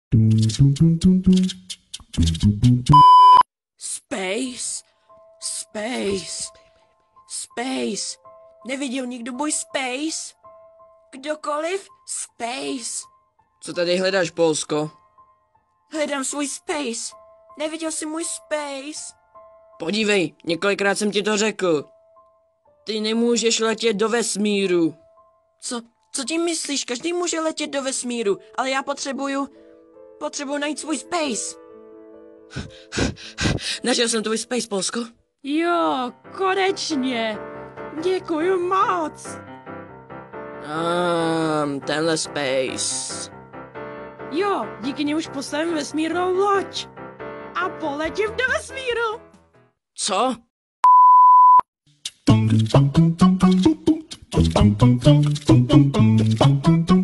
Space. Space. Space. Neviděl nikdo boj Space? Kdokoliv? Space. Co tady hledáš, Polsko? Hledám svůj Space. Neviděl jsi můj Space? Podívej, několikrát jsem ti to řekl. Ty nemůžeš letět do vesmíru. Co tím myslíš? Každý může letět do vesmíru, ale já potřebuju najít svůj Space. Našel jsem tvůj Space, Polsko. Jo, konečně. Děkuju moc. Tenhle Space. Jo, díky němuž postavím vesmírnou loď. A poletím do vesmíru. Co? Dum dum dum dum dum dum dum dum dum dum dum dum dum dum dum